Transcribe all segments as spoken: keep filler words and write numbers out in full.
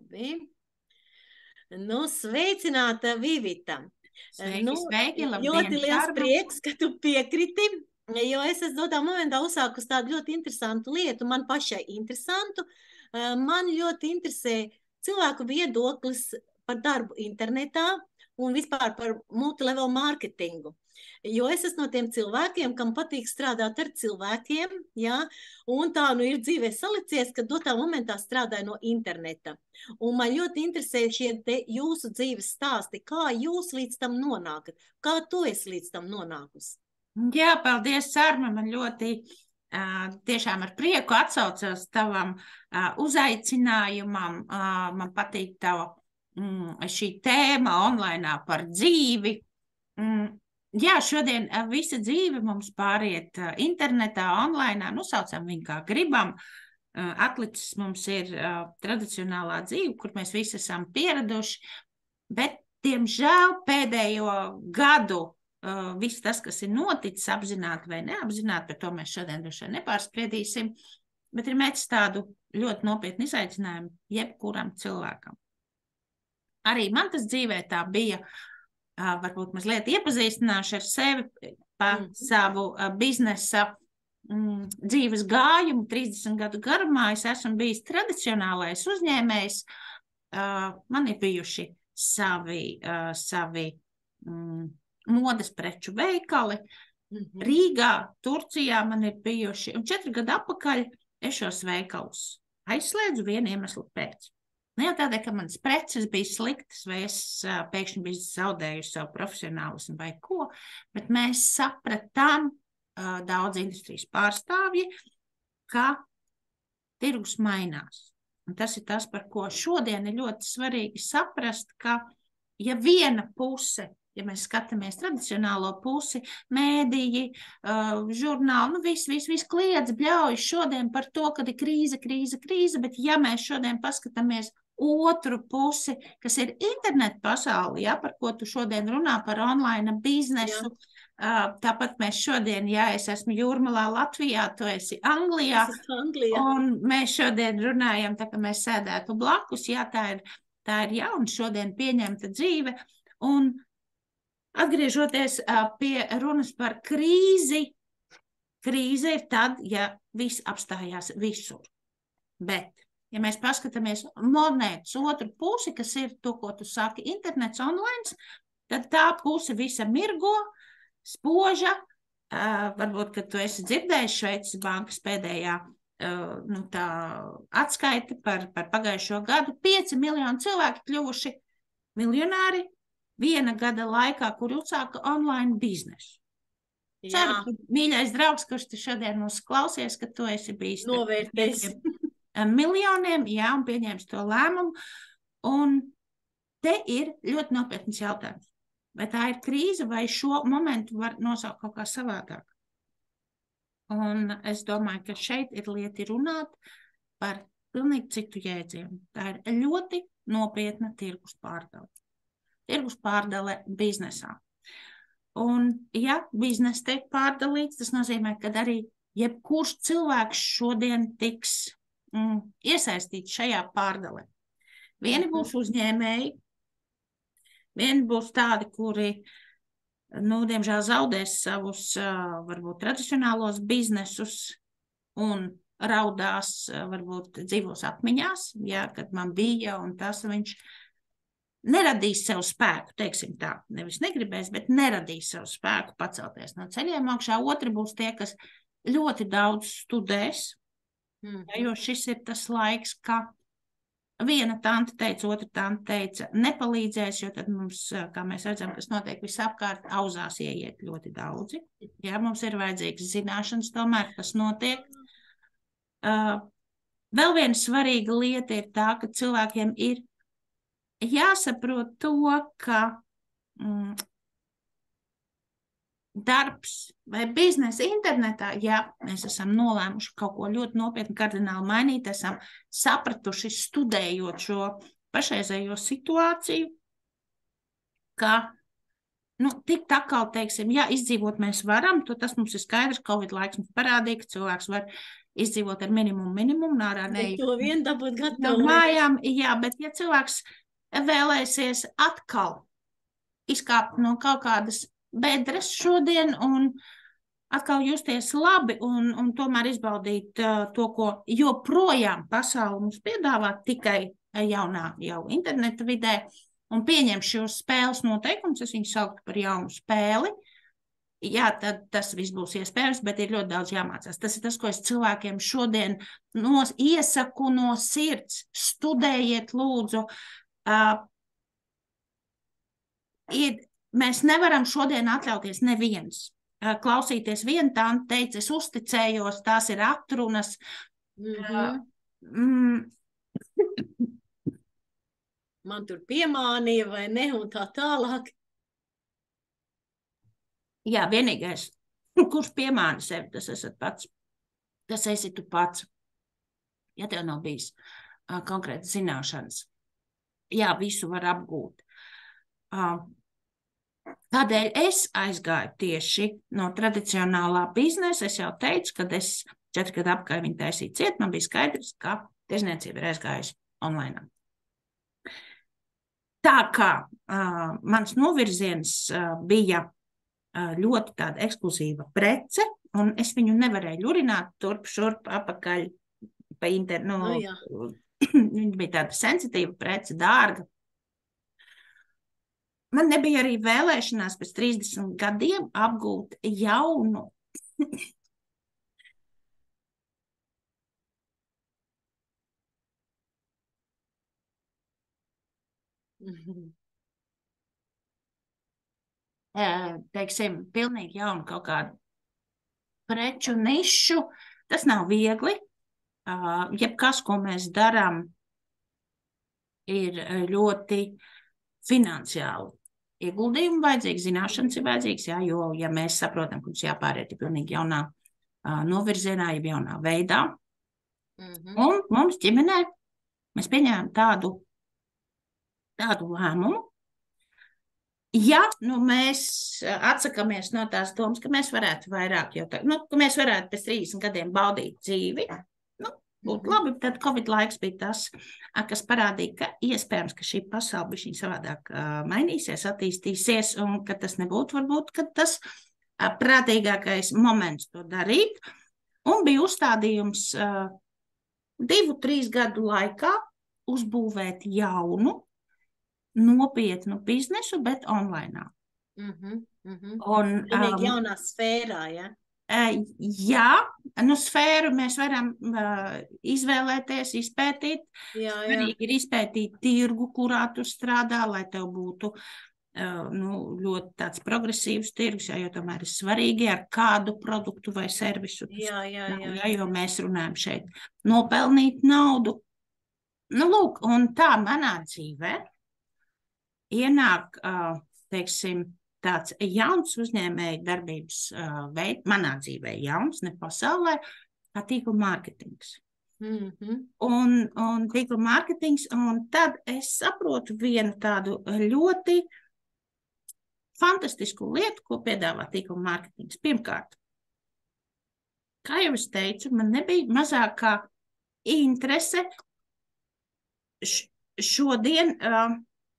Labi. Nu, sveicināta, Vivita. Sveiki, nu, sveiki, labdien, ļoti liels Šarma. prieks, ka tu piekriti, jo es esmu dotā momentā uzsākus tādu ļoti interesantu lietu, man pašai interesantu. Man ļoti interesē cilvēku viedoklis par darbu internetā un vispār par multilevel mārketingu. Jo es esmu no tiem cilvēkiem, kam patīk strādāt ar cilvēkiem, ja? Un tā nu ir dzīvē salicies, ka dotā momentā strādāju no interneta. Un man ļoti interesē šie te jūsu dzīves stāsti, kā jūs līdz tam nonākat, kā tu esi līdz tam nonākusi. Jā, paldies, Sārma, man ļoti uh, tiešām ar prieku atsaucos tavam uh, uzaicinājumam. Uh, man patīk tava mm, šī tēma online par dzīvi. Mm, jā, šodien uh, visa dzīve mums pāriet uh, internetā, online, nu saucam viņu kā gribam. Uh, atlicis mums ir uh, tradicionālā dzīve, kur mēs visi esam pieraduši, bet, diemžēl, pēdējo gadu Uh, viss tas, kas ir noticis, apzināti vai neapzināti, par to mēs šodien droši vien nepārspriedīsim, bet ir metis tādu ļoti nopietnu izaicinājumu jebkuram cilvēkam. Arī man tas dzīvē tā bija, uh, varbūt mazliet iepazīstināšu ar sevi pa mm. savu uh, biznesa mm, dzīves gājumu. trīsdesmit gadu garumā es esmu bijis tradicionālais uzņēmējs. Uh, man ir bijuši savi, uh, savi mm, modes preču veikali. Mm-hmm. Rīgā, Turcijā man ir bijuši, un četri gadu atpakaļ es šos veikalus aizslēdzu vienu iemeslu pēc. Ne jau tādēļ, ka manas preces bija sliktas, vai es uh, pēkšņi biju zaudējuši savu profesionālismu vai ko, bet mēs sapratām uh, daudz industrijas pārstāvji, ka tirgus mainās. Un tas ir tas, par ko šodien ir ļoti svarīgi saprast, ka ja viena puse, ja mēs skatāmies tradicionālo pusi, mēdīji, uh, žurnāli, nu viss, viss, viss kliedz, bļauj šodien par to, kad ir krīze, krīze, krīze, bet ja mēs šodien paskatāmies otru pusi, kas ir internetu pasauli, ja, par ko tu šodien runā, par online biznesu, uh, tāpat mēs šodien, ja es esmu Jūrmalā, Latvijā, tu esi Anglijā, es esmu Anglijā, un mēs šodien runājam, tā ka mēs sēdētu blakus, jā, tā ir, tā ir jauna šodien pieņemta dzīve, un atgriežoties uh, pie runas par krīzi, krīze ir tad, ja viss apstājās visur. Bet, ja mēs paskatāmies monētas otru pusi, kas ir to, ko tu saki, internets, online, tad tā puse visa mirgo, spoža, uh, varbūt, ka tu esi dzirdējis Šveices bankas pēdējā uh, nu, tā atskaita par, par pagājušo gadu, pieci miljoni cilvēki kļuvuši miljonāri, viena gada laikā, kur uzsāka online biznesu. Ceru, ka mīļais draugs, kurš tu šodien mūs klausies, ka tu esi bijis novērtējis miljoniem, jā, un pieņēmis to lēmumu. Un te ir ļoti nopietns jautājums. Vai tā ir krīze, vai šo momentu var nosaukt kaut kā savādāk? Un es domāju, ka šeit ir lieti runāt par pilnīgi citu jēdzienu. Tā ir ļoti nopietna tirgus pārdala. Tirgus pārdale biznesā. Un, ja biznesa tiek pārdalīts, tas nozīmē, ka arī jebkurš cilvēks šodien tiks mm, iesaistīts šajā pārdalē. Vieni būs uzņēmēji, vieni būs tādi, kuri, nu, diemžēl zaudēs savus, varbūt, tradicionālos biznesus un raudās, varbūt, dzīvos atmiņās, ja, kad man bija un tas viņš neradīs sev spēku, teiksim tā, nevis negribēs, bet neradīs sev spēku pacelties no ceļiem augšā. Otri būs tie, kas ļoti daudz studēs, mm. ja, jo šis ir tas laiks, ka viena tante teica, otra tante teica, nepalīdzēs, jo tad mums, kā mēs redzam, kas notiek visapkārt, auzās ieiet ļoti daudzi. Ja, mums ir vajadzīgas zināšanas tomēr, kas notiek. Uh, vēl viena svarīga lieta ir tā, ka cilvēkiem ir jāsaprot to, ka mm, darbs vai biznesa internetā, ja mēs esam nolēmuši kaut ko ļoti nopietni kardināli mainīt, esam sapratuši, studējot šo pašreizējo situāciju, ka nu, tik takal, teiksim, ja izdzīvot mēs varam, to tas mums ir skaidrs, Covid laiks mums parādīja, ka cilvēks var izdzīvot ar minimumu, minimumu, nārā Bet neju. to vien dabūt No gatavu. mājām, jā, bet ja cilvēks vēlēsies atkal izkāpt no kaut kādas bedres šodien un atkal justies labi un, un tomēr izbaudīt uh, to, ko joprojām pasaule mums piedāvā tikai jaunā jau interneta vidē un pieņem šos spēles noteikumus, es viņu sauktu par jaunu spēli. Jā, tad tas viss būs iespējams, bet ir ļoti daudz jāmācās. Tas ir tas, ko es cilvēkiem šodien no, iesaku no sirds. Studējiet, lūdzu. Uh, ir, mēs nevaram šodien atļauties neviens. Uh, klausīties vienu tādu teicu, es uzticējos, tās ir atrunas. Mhm. Uh, mm, Man tur piemānīja vai ne, un tā tālāk. Jā, vienīgais, kurš piemāna sevi, tas esat pats. Tas esi tu pats. Ja tev nav bijis uh, konkrētas zināšanas. Jā, visu var apgūt. Uh, tādēļ es aizgāju tieši no tradicionālā biznesa. Es jau teicu, kad es četri gadu apkārt viņu taisīju ciet, man bija skaidrs, ka tirzniecība ir aizgājusi online. Tā kā uh, mans novirziens uh, bija ļoti tāda ekskluzīva prece, un es viņu nevarēju ļurināt turp, šurp, apakaļ pa internetu. Nu, jā. Viņa bija tāda sensitīva prece, dārga. Man nebija arī vēlēšanās pēc trīsdesmit gadiem apgūt jaunu. Mhm. Teiksim, pilnīgi jaunu kaut kādu preču nišu. Tas nav viegli. Jebkas, ko mēs darām, ir ļoti finansiāli. Ieguldījumi vajadzīgi, zināšanas ir vajadzīgas, jā, jo, ja mēs saprotam, ka mums jāpāriet ir pilnīgi jaunā novirzienā, jau jaunā veidā. Mhm. Un mums ģimenē mēs pieņēmām tādu, tādu lēmumu. Ja nu, mēs atsakāmies no tās domas, ka mēs varētu vairāk, jau tā, nu, ka mēs varētu pēc trīsdesmit gadiem baudīt dzīvi, nu, būtu labi, tad Covid laiks bija tas, kas parādīja, ka iespējams, ka šī pasaule bija savādāk uh, mainīsies, attīstīsies, un ka tas nebūtu varbūt, ka tas uh, prātīgākais moments to darīt. Un bija uzstādījums uh, divu, trīs gadu laikā uzbūvēt jaunu, nopietnu biznesu, bet online. Mhm. Mhm. Un, Pilnīgi um, jaunā sfērā, ja? uh, jā, nu sfēru mēs varam uh, izvēlēties, izpētīt. Jā, jā. Svarīgi ir izpētīt tirgu, kurā tu strādā, lai tev būtu uh, nu, ļoti tāds progresīvs tirgus, jā, jo tomēr ir svarīgi, ar kādu produktu vai servisu tu Jā, jā, strādā, jā. jā, jo mēs runājam šeit nopelnīt naudu. Nu, lūk, un tā manā dzīvē ienāk, teiksim, tāds jauns uzņēmēju darbības veids, manā dzīvē jauns, ne pasaulē, kā tīkla mārketings. Mhm. Un, un tīkla mārketings, un tad es saprotu vienu tādu ļoti fantastisku lietu, ko piedāvā tīkla mārketings. Pirmkārt, kā jau es teicu, man nebija mazākā interese š, šodien uh,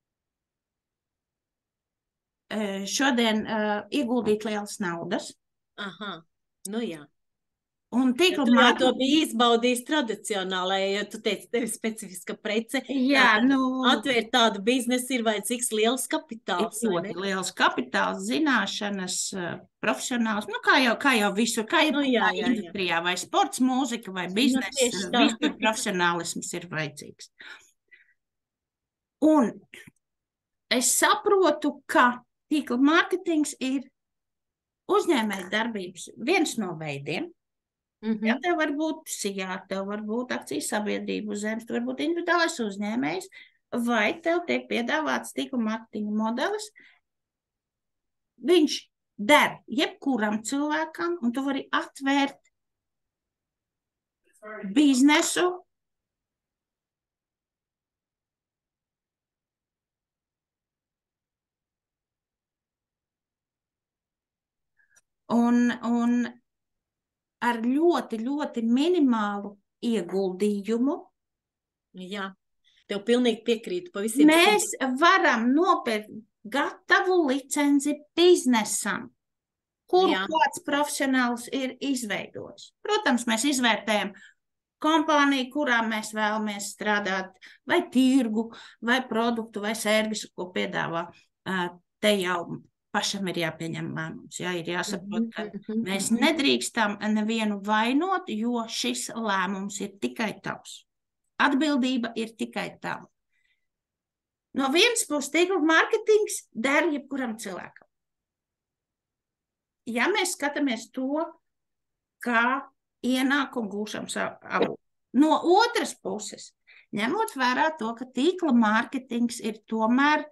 šodien uh, ieguldīt lielas naudas. Aha, nu jā. Un tīkla Tu jau to mārketings. biji izbaudījis tradicionālajā, jo tu teici, tev ir specifiska prece. Jā, Tātad nu, atvērt tādu biznesu ir vajadzīgs liels ir kapitāls, vai ļoti ne? liels kapitāls, zināšanas, uh, profesionāls, nu kā jau, kā jau visur, kā jau Nu, jā, kurā jā, jā. industrijā, vai sports, mūzika, vai Nu, biznesa, tieši tā. visur profesionālisms ir vajadzīgs. Un es saprotu, ka tīkla mārketings ir uzņēmēja darbības viens no veidiem. Mhm. Ja tev var būt sijā, tev var būt akcijas sabiedrība uz zemes, tu var būt individuālais uzņēmējs, vai tev tiek piedāvāts tīkla mārketinga modelis. Viņš der jebkuram cilvēkam, un tu vari atvērt biznesu. Un, un ar ļoti, ļoti minimālu ieguldījumu. Jā, tev pilnīgi piekrītu pa visiem Mēs simtiem. varam nopirkt gatavu licenci biznesam, kuru Jā. kāds profesionāls ir izveidojis. Protams, mēs izvērtējam kompāniju, kurā mēs vēlamies strādāt, vai tirgu, vai produktu, vai servisu, ko piedāvā. Te jau pašam ir jāpieņem lēmums. Jā, ir jāsaprot, ka mēs nedrīkstam nevienu vainot, jo šis lēmums ir tikai tavs. Atbildība ir tikai tava. No vienas puses, tīkla mārketings der jebkuram cilvēkam. Ja mēs skatāmies to, kā ienākumu gūšam savu avotu. No otras puses, ņemot vērā to, ka tīkla mārketings ir tomēr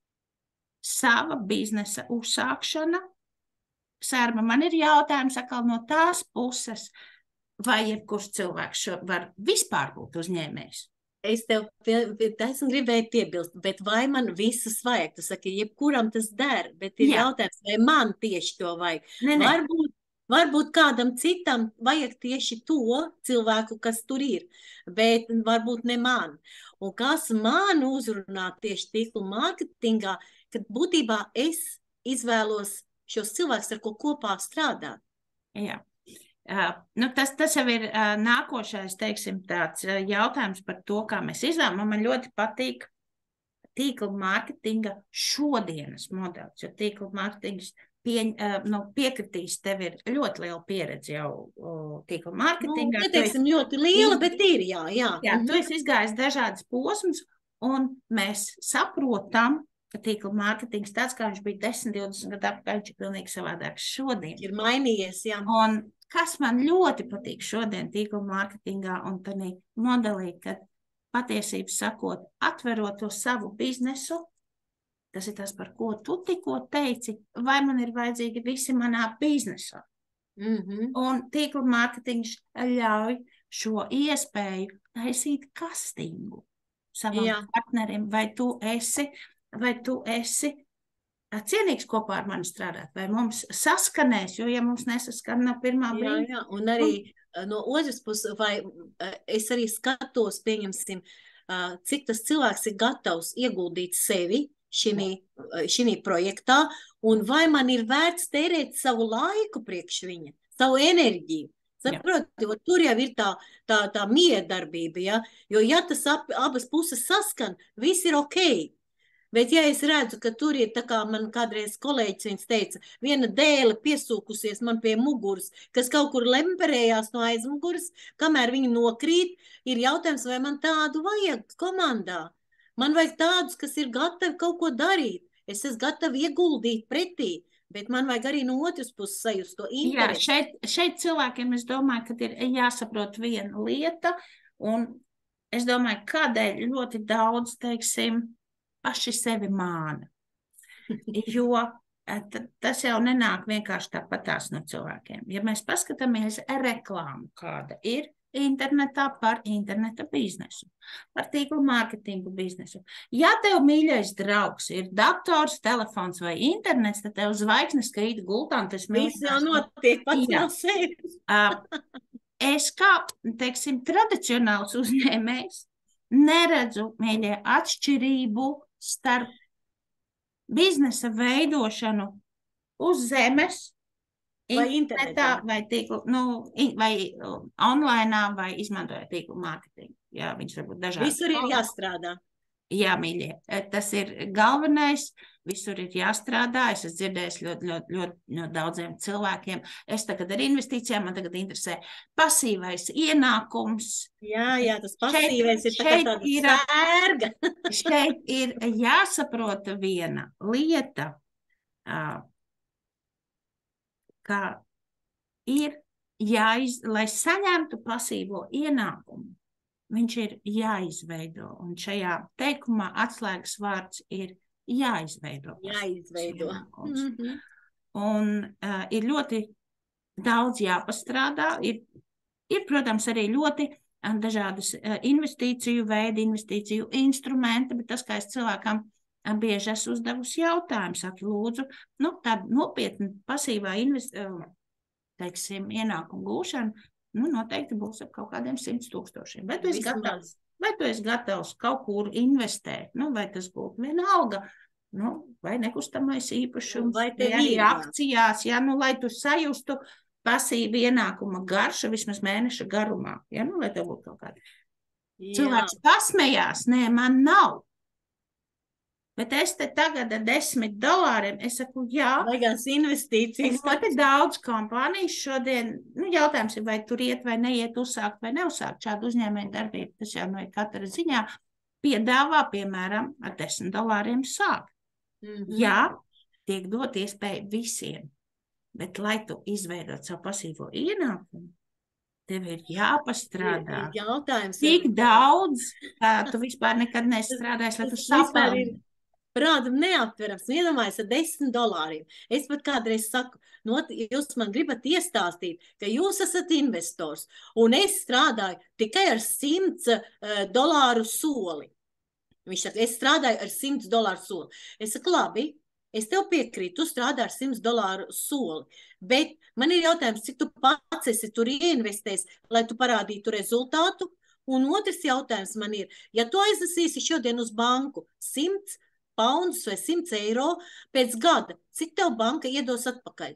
sava biznesa uzsākšana, Sērma, man ir jautājums atkal no tās puses, vai jebkurš cilvēks var vispār būt uzņēmējs? Es tev esmu gribēju piebilst, bet vai man visus vajag? Tu saki, jebkuram tas der, bet ir Jā. jautājums, vai man tieši to vajag. Ne, ne. Varbūt, varbūt kādam citam vajag tieši to cilvēku, kas tur ir, bet varbūt ne man. Un kas man uzrunā tieši tīklu mārketingā, kad būtībā es izvēlos šos cilvēkus, ar ko kopā strādāt. Jā. Uh, nu tas, tas jau ir uh, nākošais, teiksim, tāds uh, jautājums par to, kā mēs izvēlam. Man ļoti patīk tīkla mārketinga šodienas modelis, jo tīkla mārketings pieņ, uh, nu, piekritīs, tev ir ļoti liela pieredze jau uh, tīkla mārketingā. Nu, neteiksim ļoti liela, bet ir, jā, jā. Jā, tu esi izgājis dažādas posmas, un mēs saprotam, ka tīkla mārketings tāds, kā viņš bija desmit, divdesmit gadu apkārt, viņš ir pilnīgi savādāks šodien. Ir mainījies, jā. Un kas man ļoti patīk šodien tīkla mārketingā un tādā modelī, kad patiesībā sakot, atverot to savu biznesu, tas ir tas, par ko tu tikko teici, vai man ir vajadzīgi visi manā biznesā. Mm-hmm. Un tīkla mārketings ļauj šo iespēju taisīt kastingu savam Jā. partnerim, vai tu esi, vai tu esi cienīgs kopā ar mani strādāt, vai mums saskanēs, jo ja mums nesaskan no pirmā brīža. Jā, jā, un arī un... no otras puses, vai es arī skatos, pieņemsim, cik tas cilvēks ir gatavs ieguldīt sevi šī projektā, un vai man ir vērts tērēt savu laiku priekš viņa, savu enerģiju. Saproti, tur jau ir tā, tā, tā miedarbība, ja? Jo ja tas ap, abas puses saskan, viss ir ok. Bet ja es redzu, ka tur ir, tā kā man kādreiz kolēģis viens teica, viena dēle piesūkusies man pie muguras, kas kaut kur lemperējās no aizmuguras, kamēr viņi nokrīt, ir jautājums, vai man tādu vajag komandā. Man vajag tādus, kas ir gatavi kaut ko darīt. Es esmu gatavi ieguldīt pretī, bet man vajag arī no otras puses sajust to interesi. Jā, šeit, šeit cilvēkiem es domāju, ka ir jāsaprot viena lieta, un es domāju, kādēļ ļoti daudz, teiksim, paši sevi māna. Jo tas jau nenāk vienkārši tāpatās no cilvēkiem. Ja mēs paskatāmies reklāmu, kāda ir internetā par interneta biznesu, par tīklu mārketingu biznesu. Ja tev mīļais draugs ir dators, telefons vai internets, tad tev zvaigznes krīt gultā, un tas viss jau notiek pats no sevis. Es kā, teiksim, tradicionāls uzņēmējs neredzu, mīļie, atšķirību starp biznesa veidošanu uz zemes, vai internetā, vai, tīklu, nu, vai online, vai izmantojot tīklu mārketingu. Jā, viņš varbūt dažādi. Visur ir jāstrādā. Jā, mīļie, tas ir galvenais, visur ir jāstrādā. Es esmu dzirdējis ļoti, ļoti, ļoti, ļoti daudziem cilvēkiem. Es tagad ar investīcijām, man tagad interesē pasīvais ienākums. Jā, jā, tas pasīvais šeit, ir tā kā tāda sērga. Šeit ir jāsaprot viena lieta, ka ir jāiz, lai saņemtu pasīvo ienākumu, viņš ir jāizveido, un šajā teikumā atslēgas vārds ir jāizveido. Jāizveido. Mm-hmm. Un uh, ir ļoti daudz jāpastrādā, ir, ir protams, arī ļoti uh, dažādas uh, investīciju veidi, investīciju instrumenti, bet tas, kā es cilvēkam uh, bieži esmu uzdevusi jautājumu, saka, lūdzu, nu, tāda nopietna pasīvā invest, uh, teiksim, ienākumu gūšana, nu, noteikti būs ap kaut kādiem simts tūkstošiem. Vai tu esi gatavs, vai tu esi gatavs kaut kur investēt, nu, vai tas būtu vienalga, nu, vai nekustamais īpašums, Vai vai tev arī ir, jā. akcijās, ja, nu, lai tu sajustu pasīvi ienākuma garša vismaz mēneša garumā, ja, nu, lai tev būtu kaut kāda. Cilvēks pasmējās, nē, man nav. Bet es te tagad ar desmit dolāriem, es saku, jā. Vajagās investīcijas. Ļoti daudz kompānijas šodien, nu, jautājums ir, vai tur iet vai neiet uzsākt vai neuzsākt šādu uzņēmēju darbību, tas jau no ir katra ziņā, piedāvā, piemēram, ar desmit dolāriem sākt. Mm-hmm. Jā, tiek dot iespēju visiem, bet lai tu izveidot savu pasīvo ienākumu, tev ir jāpastrādā. Jautājums. Tik daudz, kā tu vispār nekad nestrādāsi, lai tu sapelni. Prādam neaptverams, iedomājies ar desmit dolāriem. Es pat kādreiz saku, no, jūs man gribat iestāstīt, ka jūs esat investors, un es strādāju tikai ar simts uh, dolāru soli. Viņš saka, es strādāju ar simts dolāru soli. Es saku, labi, es tev piekrītu, tu strādā ar simts dolāru soli, bet man ir jautājums, cik tu pats esi tur ieinvestējis, lai tu parādītu rezultātu, un otrs jautājums man ir, ja tu aiznesīsi šodien uz banku simts paundus vai simts eiro pēc gada, cik tev banka iedos atpakaļ?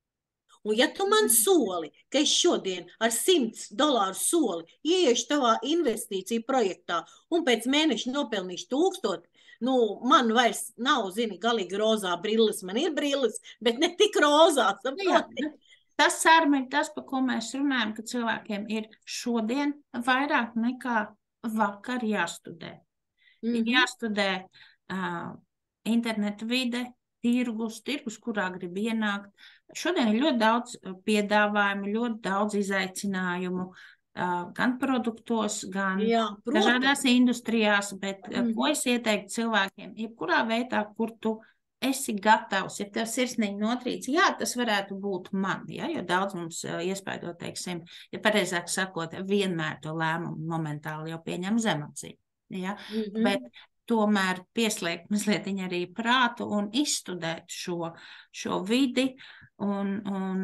Un ja tu man soli, ka es šodien ar simts dolāru soli ieiešu tavā investīciju projektā un pēc mēneša nopelnīšu tūkstoti, nu, man vairs nav, zini, galīgi rozā brilles, man ir brilles, bet ne tik rozā, saproti? Tas, Sārma, ir tas, par ko mēs runājam, ka cilvēkiem ir šodien vairāk nekā vakar jāstudē. Mm-hmm. Ir jāstudē Uh, interneta vide, tirgus, tirgus, kurā grib ienākt. Šodien ir ļoti daudz piedāvājumu, ļoti daudz izaicinājumu, uh, gan produktos, gan Jā, dažādās industrijās, bet mm-hmm. ko es ieteiktu cilvēkiem, jebkurā veidā, kur tu esi gatavs, ja tev sirsnīgi notrīc, jā, tas varētu būt man, ja, jo daudz mums uh, iespēdo, teiksim, ja pareizāk sakot, vienmēr to lēmumu momentāli jau pieņem zemacī, ja, mm-hmm. bet tomēr pieslēgt mazliet arī prātu un izstudēt šo, šo vidi un, un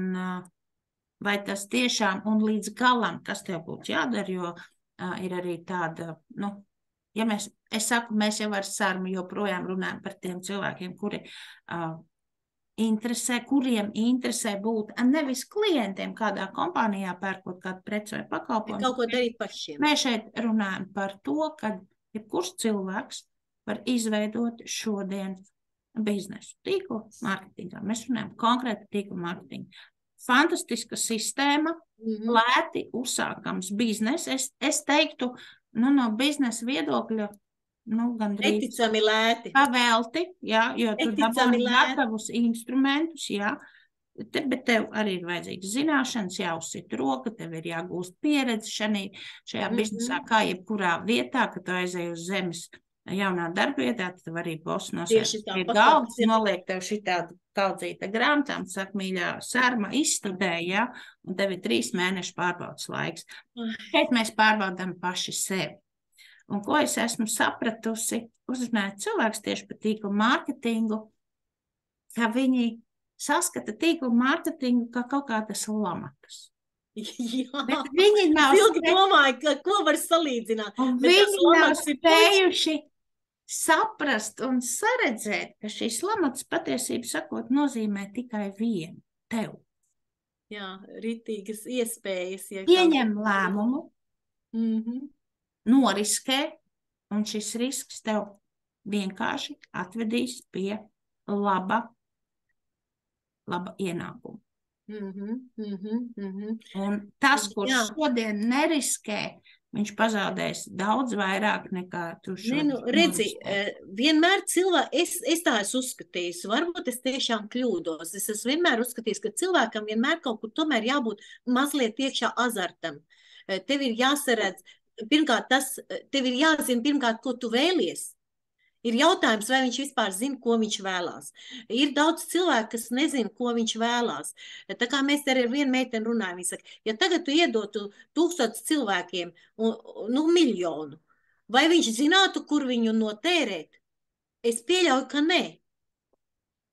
vai tas tiešām un līdz galam, kas tev būtu jādara, jo uh, ir arī tāda, nu, ja mēs, es saku, mēs jau ar Sarmu joprojām runājam par tiem cilvēkiem, kuri uh, interesē, kuriem interesē būt nevis klientiem kādā kompānijā pērkot kādu preci vai pakalpojumu. Kaut ko darīt pašiem. Mēs šeit runājam par to, ka jebkurš cilvēks var izveidot šodien biznesu tīklu mārketingā. Mēs runājam konkrēti tīklu mārketingu. Fantastiska sistēma, mm-hmm. lēti uzsākams biznes. Es, es teiktu, nu, no biznesa viedokļa, nu, gandrīz neticami lēti. Pavelti, jā, jo tu dabūni gatavus instrumentus, jā. Te, bet tev arī ir vajadzīgas zināšanas, jāuzsit roka, tev ir jāgūst pieredze šanī, šajā mm-hmm. biznesā, kā jebkurā vietā, kad tu aizēji uz zemes jaunā darbietā, tad arī boss nosēst pie galvas, noliek tev šitādu kaudzīta grāmatām, saka, mīļā Sarma, izstudē, ja, un tev ir trīs mēnešu pārbaudas laiks. Šeit mēs pārbaudām paši sevi. Un ko es esmu sapratusi, uzrunājot cilvēks tieši par tīklu mārketingu, ka viņi saskata tīklu mārketingu kā kaut kādas lamatas. Jā, bet viņi nav ilgi domāju, ka ko var salīdzināt. Un viņi nav spējuši saprast un saredzēt, ka šīs lamatas patiesību sakot nozīmē tikai vienu tev. Jā, ritīgas iespējas. Ja Pieņem kā... lēmumu, mm-hmm. noriskē, un šis risks tev vienkārši atvedīs pie laba, laba ienākuma. Mm-hmm, mm-hmm, mm-hmm. Un tas, kurš Jā. šodien neriskē, viņš pazaudēs daudz vairāk nekā tu šodien. Ne, nu, redzi, vienmēr cilvēki, es, es tā esmu uzskatījis, varbūt es tiešām kļūdos, es esmu vienmēr uzskatījis, ka cilvēkam vienmēr kaut kur tomēr jābūt mazliet iekšā azartam. Tev ir jāsaredz, pirmkārt, tas, tev ir jāzina pirmkārt, ko tu vēlies. Ir jautājums, vai viņš vispār zina, ko viņš vēlās. Ir daudz cilvēku, kas nezina, ko viņš vēlās. Tā kā mēs arī ar vienu meiteni runājam, viņa saka, ja tagad tu iedotu tūkstotis cilvēkiem, un, nu, miljonu, vai viņš zinātu, kur viņu notērēt? Es pieļauju, ka nē.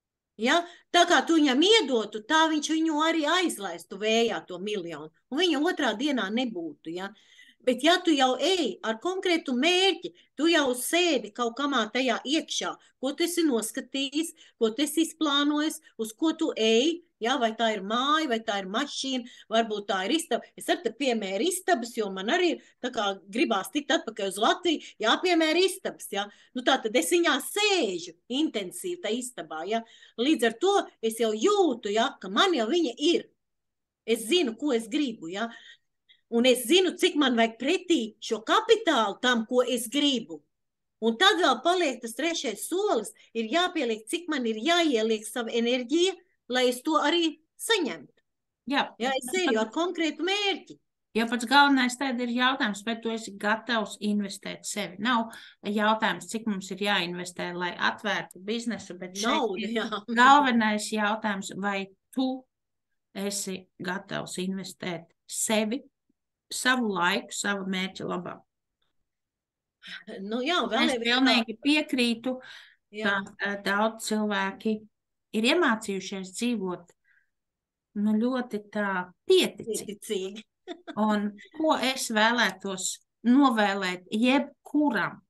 Ja? Tā kā tu viņam iedotu, tā viņš viņu arī aizlaistu vējā to miljonu. Un viņa otrā dienā nebūtu. Ja? Bet ja tu jau ej ar konkrētu mērķi, tu jau sēdi kaut kamā tajā iekšā, ko tu esi noskatījis, ko tu esi izplānojis, uz ko tu ej, ja? Vai tā ir māja, vai tā ir mašīna, varbūt tā ir istaba. Es ar te piemēru istabas, jo man arī tā kā gribās tikt atpakaļ uz Latviju, jāpiemēra istabas. Ja? Nu tā tad es viņā sēžu intensīvi tā istabā. Ja? Līdz ar to es jau jūtu, ja, ka man jau viņa ir. Es zinu, ko es gribu. Ja? Un es zinu, cik man vajag pretī šo kapitālu tam, ko es gribu. Un tad vēl paliek tas trešais solis, ir jāpieliek, cik man ir jāieliek sava enerģija, lai es to arī saņemtu. Jā, Jā, es eju ar konkrētu mērķi. Jo pats galvenais tad ir jautājums, vai tu esi gatavs investēt sevi. Nav jautājums, cik mums ir jāinvestē, lai atvērtu biznesu, bet Nauda, šeit jā. ir galvenais jautājums, vai tu esi gatavs investēt sevi, savu laiku, savu mērķu labā. Nu, jā, vēl es pilnīgi piekrītu, jā. ka daudz cilvēki ir iemācījušies dzīvot nu, ļoti tā pieticīgi. Pieticīgi. Un ko es vēlētos novēlēt jebkuram?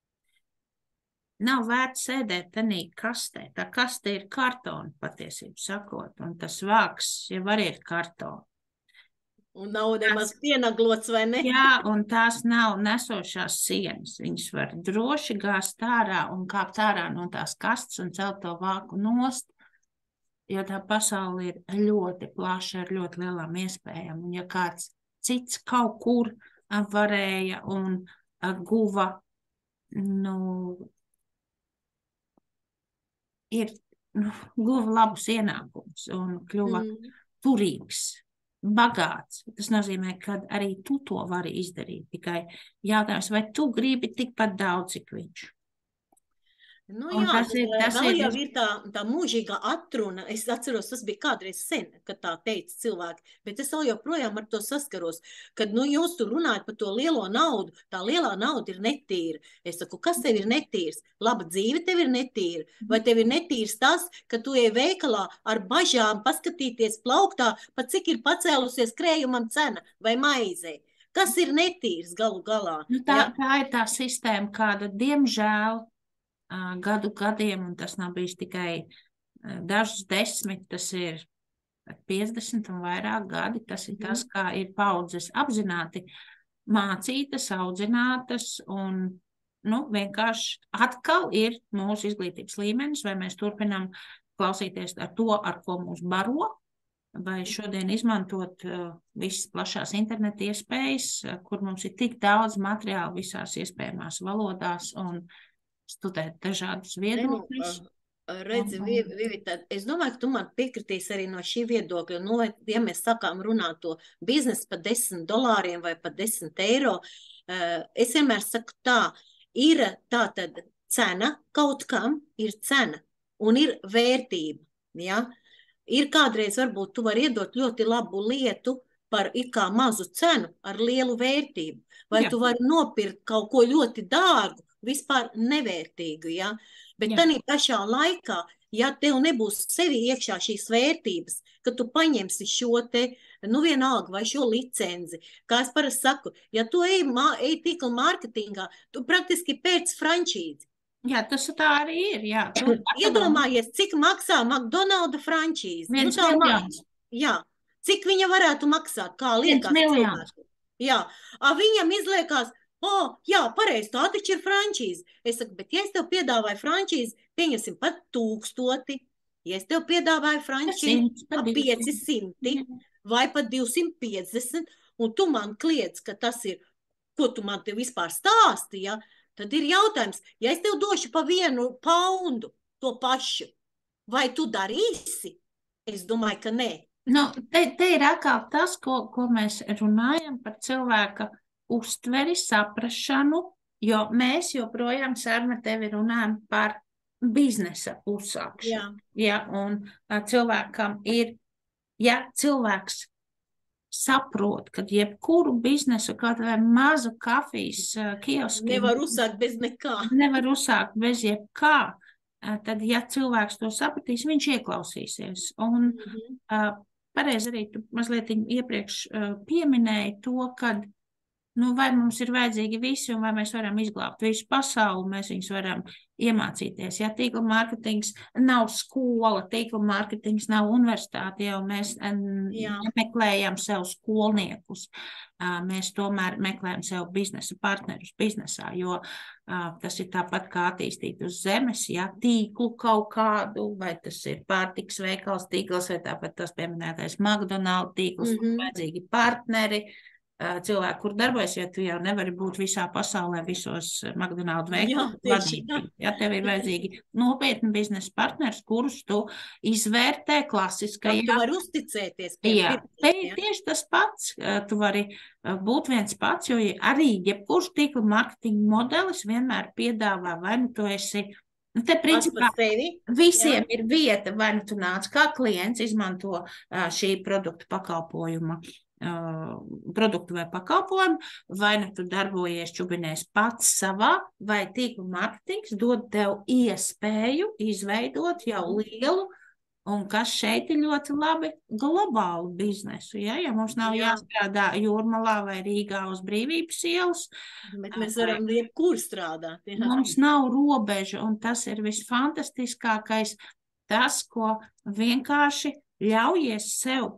Nav vērts sēdēt tenī kastē. Tā kaste ir kartona, patiesību sakot, un tas vāks jau arī ir kartona. Un nav nemaz pienaglots, vai ne? Jā, un tās nav nesošās sienas. Viņas var droši gāzt ārā un kāpt ārā no tās kastes un celt to vāku nost, jo tā pasaule ir ļoti plaša ar ļoti lielām iespējām. Un ja kāds cits kaut kur varēja un guva, nu, ir, nu, guva labus ienākumus un kļuva mm. turīgs, bagāts. Tas nozīmē, ka arī tu to vari izdarīt. Tikai jautājums, vai tu gribi tikpat daudz, cik viņš? Nu, Un jā, tas ir, tas vēl ir, jau ir tā, tā mūžīgā atruna. Es atceros, tas bija kādreiz sen, kad tā teica cilvēki, bet es vēl joprojām ar to saskaros, kad, nu, jūs tur runājat par to lielo naudu, tā lielā nauda ir netīra. Es saku, kas tev ir netīrs? Laba dzīve tev ir netīra? Vai tev ir netīrs tas, ka tu ej veikalā ar bažām paskatīties plauktā, pat cik ir pacēlusies krējumam cena vai maizei? Kas ir netīrs galu galā? Nu, tā, ja? tā ir tā sistēma, kāda, diemžēl, gadu gadiem, un tas nav bijis tikai dažus desmit, tas ir piecdesmit un vairāk gadi, tas ir tas, kā ir paudzes apzināti mācītas, audzinātas, un, nu, vienkārši atkal ir mūsu izglītības līmenis, vai mēs turpinām klausīties ar to, ar ko mūs baro, vai šodien izmantot uh, visas plašās interneta iespējas, uh, kur mums ir tik daudz materiālu visās iespējamās valodās, un studēt dažādus viedokļus. Redzi, Vivita, es domāju, ka tu man piekritīsi arī no šī viedokļa. Nu, ja mēs sākām runāt to biznesu par desmit dolāriem vai par desmit eiro, es vienmēr saku tā, ir tā tad cena kaut kam, ir cena un ir vērtība. Ja? Ir kādreiz varbūt tu vari iedot ļoti labu lietu par it kā mazu cenu ar lielu vērtību. Vai Jā. Tu vari nopirkt kaut ko ļoti dārgu, vispār nevērtīgu, ja? Bet tādā pašā laikā, ja tev nebūs sevi iekšā šīs vērtības, ka tu paņemsi šo te, nu vienalga, vai šo licenzi, kā es parasti saku, ja tu ej, ej tīkla mārketingā, tu praktiski pēc frančīzi. Jā, tas tā arī ir, jā. Iedomājies, cik maksā McDonalda frančīzi. Viens nu, miljons. Jā, cik viņa varētu maksāt, kā liekas cilvēku. Jā, a viņam izliekās, o, oh, jā, pareizi, tā taču ir frančīze. Es saku, bet ja es tev piedāvāju frančīzi, pieņemsim pat tūkstoti, ja es tev piedāvāju frančīzi pat pieci simti vai pat divsimt piecdesmit, un tu man kliedz, ka tas ir, ko tu man te vispār stāsti, ja, tad ir jautājums, ja es tev došu pa vienu paundu to pašu, vai tu darīsi? Es domāju, ka nē. Nu, te, te ir atkal tas, ko, ko mēs runājam par cilvēka uztveri, saprašanu, jo mēs joprojām, Sarma, tevi runājam par biznesa uzsākšanu. Jā. Ja, un cilvēkam ir, ja cilvēks saprot, ka jebkuru biznesu, kaut vai mazu kafijas kiosku nevar uzsākt bez nekā. Nevar uzsākt bez jebkā. tad, ja cilvēks to sapratīs, viņš ieklausīsies. Un Mhm. uh, pareizi arī tu mazliet iepriekš uh, pieminēji to, kad nu, vai mums ir vajadzīgi visi, un vai mēs varam izglābt visu pasauli, mēs viņus varam iemācīties. Ja tīkla mārketings nav skola, tīkla mārketings nav universitāte, jau mēs Jā. nemeklējam sev skolniekus. Mēs tomēr meklējam sev biznesa partnerus biznesā, jo tas ir tāpat kā attīstīt uz zemes, ja tīklu kaut kādu, vai tas ir pārtiks veikals tīkls, vai tāpat tas pieminētais McDonald's tīkls, Mhm. vajadzīgi partneri, cilvēki, kur darbojas, ja tu jau nevari būt visā pasaulē, visos McDonald's veikalos. Jā, tieši tā. Ja tev ir vajadzīgi nopietni biznesa partners, kurus tu izvērtē Kam klasiskajā. tu vari uzticēties pie Jā, pirmiem, te ir ja? tieši tas pats. Tu vari būt viens pats, jo arī jebkurš tīkla marketinga modelis vienmēr piedāvā, vai nu tu esi. Nu, te, Pats principā, par sevi. visiem Jā. ir vieta, vai nu tu nāc kā klients, izmanto ā, šī produktu pakalpojuma, ā, produktu vai pakalpojumu, vai nu tu darbojies čubinēs pats savā, vai tīkla marketings dod tev iespēju izveidot jau lielu, un kas šeit ir ļoti labi, globālu biznesu. Ja, ja mums nav Jā. jāstrādā Jūrmalā vai Rīgā uz Brīvības ielas, Bet mēs varam jebkur strādāt. Jā. mums nav robežu, un tas ir visfantastiskākais, tas, ko vienkārši ļaujies sev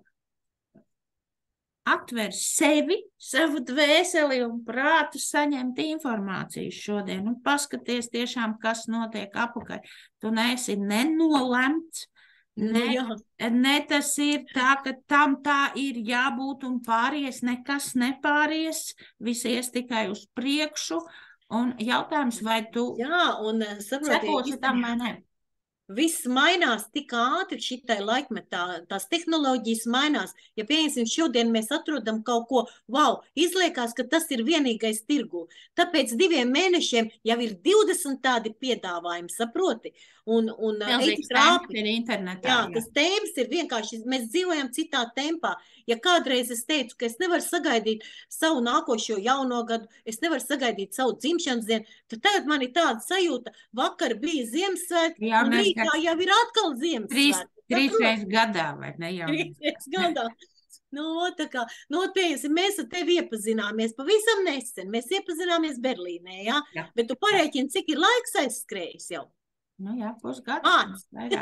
atver sevi, savu dvēseli un prātu saņemt informāciju šodien, un paskaties tiešām, kas notiek apakaļ. Tu neesi nenolemts, Nu, ne, jā. ne tas ir tā, ka tam tā ir jābūt un pāries, nekas nepāries, viss ies tikai uz priekšu, un jautājums, vai tu Jā, un eh, saprotiet, sekosi tam vai ne? viss mainās tik ātri šitai laikmetā, tās tehnoloģijas mainās. Ja, pieņemsim, šodien mēs atrodam kaut ko, wow, izliekās, ka tas ir vienīgais tirgu. Tāpēc diviem mēnešiem jau ir divdesmit tādi piedāvājumi, saproti? Un, un Milzīgs eiti krāpni. temps ir internetā. Jā, jā. tas tēmas ir vienkārši, mēs dzīvojam citā tempā. Ja kādreiz es teicu, ka es nevaru sagaidīt savu nākošo jauno gadu, es nevaru sagaidīt savu dzimšanas dienu, tad tagad man ir tāda sajūta, vakar bija Ziemassvētki, Jā, un mēs rītā gan- jau ir atkal Trīs, Ziemassvētki. trīs Saproti? reizes gadā, vai ne jau? Trīs reizes gadā. Nu, tā kā, nu, pieņemsim, mēs ar tevi iepazināmies pavisam nesen. Mēs iepazināmies Berlīnē, jā? Jā. Bet tu parēķini, cik ir laiks aizskrējis jau. Nu jā, pusgads. Vārds. Vairāk.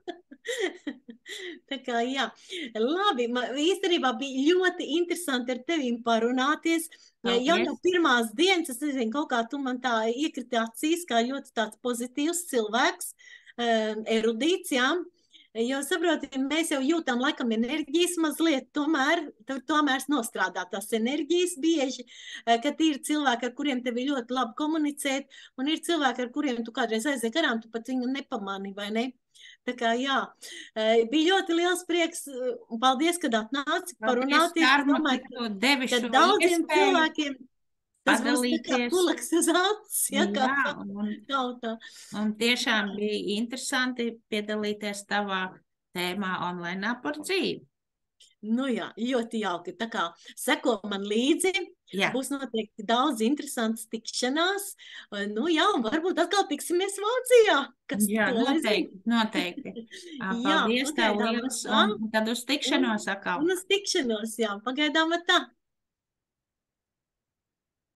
Tā kā, jā. Labi, man īstenībā bija ļoti interesanti ar tevim parunāties. Ja, jau no Paldies. pirmās dienas, es nezinu, kaut kā tu man tā iekriti acīs, kā ļoti tāds pozitīvs cilvēks, um, erudīts, jā. Jo, saproti, mēs jau jūtam laikam enerģijas mazliet, tomēr, tev tomēr nostrādā tās enerģijas bieži, eh, kad ir cilvēki, ar kuriem tev ir ļoti labi komunicēt, un ir cilvēki, ar kuriem tu kādreiz aizies garām, tu pat viņu nepamani, vai ne? Tā kā, jā, eh, bija ļoti liels prieks, eh, un paldies, kad atnāci parunāties. Es Karma, domāju, ka tu devi ka šo daudziem iespēju cilvēkiem tas būs tā kā padalīties. pulaks uz acis, ja, kā Jā, un, tautā. un tiešām bija interesanti piedalīties tavā tēmā online par dzīvi. Nu jā, ļoti jauki. Tā kā seko man līdzi, Jā, būs noteikti daudz interesantas tikšanās. Nu jā, un varbūt atkal tiksimies Vācijā. Kas jā to lai zina? noteikti, noteikti. Ā, Jā, Paldies tev pagaidām liels, tā. un tad uz tikšanos atkal. Un uz tikšanos, jā, pagaidām var tā.